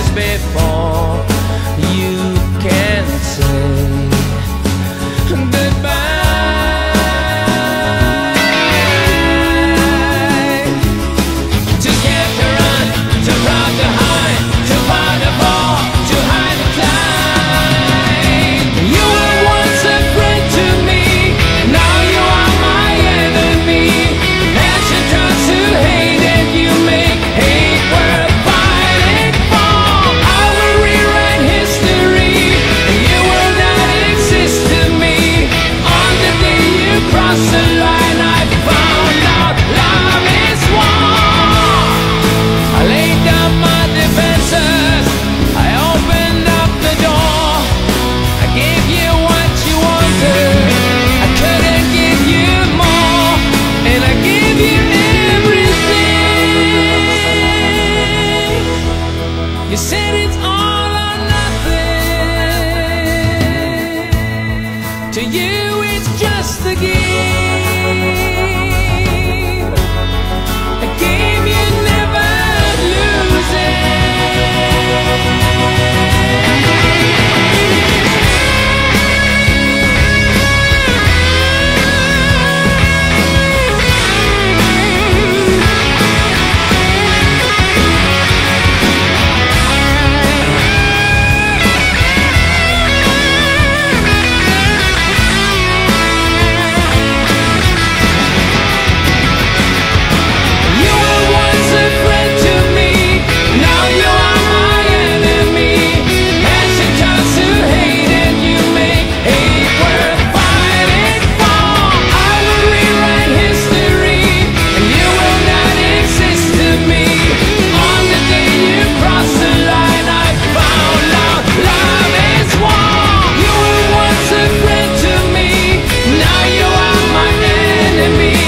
before you can say goodbye. Too scared to run, too proud to hide, too far to fall, too high to climb. You were once a friend to me, now you are my enemy. Passion turns to hate and you make hate worth fighting for. I will rewrite history, you will not exist to me. On the day you cross the line, I found out love is war. I laid down my defenses, I opened up the door. I gave you what you wanted, I couldn't give you more. And I gave you everything. You said it's all or nothing. To you it's just a game, a game you never lose it. You were once a friend to me, now you are my enemy. Passion turns to hate and you make hate worth fighting for. I will rewrite history and you will not exist to me. On the day you cross the line, I found out love is war. You were once a friend to me, now you are my enemy.